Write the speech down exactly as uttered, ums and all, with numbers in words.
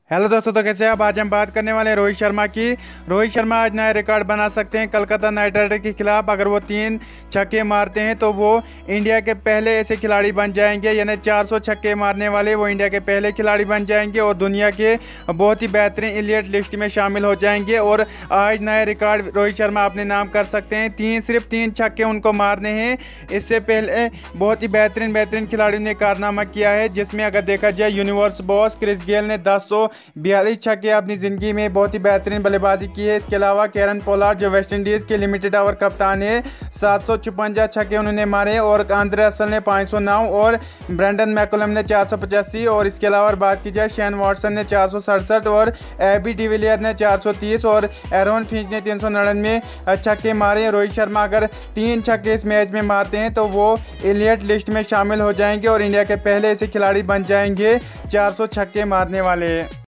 Hello दोस्तों, तो कैसे हैं आप। आज हम बात करने वाले हैं रोहित शर्मा की। रोहित शर्मा आज नया रिकॉर्ड बना सकते हैं कोलकाता नाइट राइडर के खिलाफ। अगर वो तीन छक्के मारते हैं तो वो इंडिया के पहले ऐसे खिलाड़ी बन जाएंगे, यानी चार सौ छक्के मारने वाले वो इंडिया के पहले खिलाड़ी बन जाएंगे और दुनिया के बहुत ही बेहतरीन एलिट लिस्ट में शामिल हो जाएंगे। और आज नया रिकॉर्ड रोहित शर्मा अपने नाम कर सकते हैं। तीन सिर्फ तीन छक्के उनको मारने हैं। इससे पहले बहुत ही बेहतरीन बेहतरीन खिलाड़ियों ने कारनामा किया है, जिसमें अगर देखा जाए यूनिवर्स बॉस क्रिस गेल ने दस सौ बयालीस छक्के अपनी ज़िंदगी में बहुत ही बेहतरीन बल्लेबाजी की है। इसके अलावा कैरन पोलार्ड जो वेस्ट इंडीज़ के लिमिटेड ओवर कप्तान है, सात सौ चुपंजा छक्के उन्होंने मारे। और आंद्रे रसल ने पाँच सौ नौ और ब्रेंडन मैकुलम ने चार सौ पचासी। और इसके अलावा बात की जाए शेन वॉटसन ने चार सौ सड़सठ और एबी डिविलियर ने चार सौ तीस और एरोन फिंच ने तीन सौ नड़िनवे छक्के मारे। रोहित शर्मा अगर तीन छक्के इस मैच में मारते हैं तो वो एलिट लिस्ट में शामिल हो जाएंगे और इंडिया के पहले ऐसे खिलाड़ी बन जाएंगे चार सौ छक्के मारने वाले।